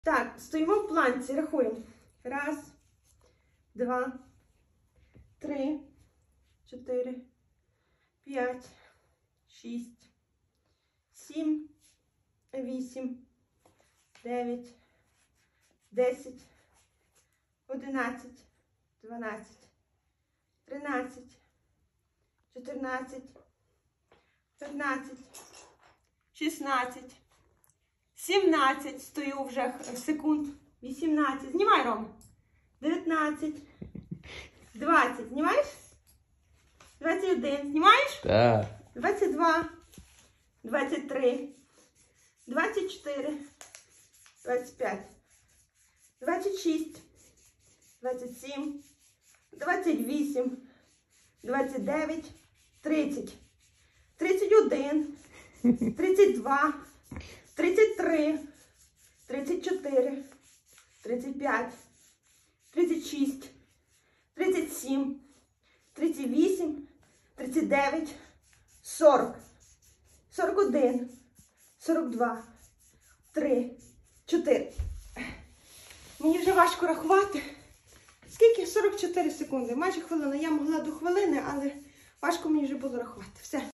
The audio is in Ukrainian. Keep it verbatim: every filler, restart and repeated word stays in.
Так, стоїмо в планці, рахуємо. Раз, два, три, чотири, п'ять, шість, сім, вісім, дев'ять, десять, одинадцять, дванадцять, тринадцять, чотирнадцять, п'ятнадцять, шістнадцять, сімнадцять, стою вже секунд, вісімнадцять, знімай, Рома, дев'ятнадцять, двадцять, знімаєш? двадцять один, знімаєш? Так. двадцять два, двадцять три, двадцять чотири, двадцять п'ять, двадцять шість, двадцять сім, двадцять вісім, двадцять дев'ять, тридцять, тридцять один, тридцять два, тридцять три, тридцять чотири, тридцять п'ять, тридцять шість, тридцять сім, тридцять вісім, тридцять дев'ять, сорок, сорок один, сорок два, три, чотири. Мені вже важко рахувати. Скільки? сорок чотири секунди. Майже хвилина. Я могла до хвилини, але важко мені вже було рахувати. Все.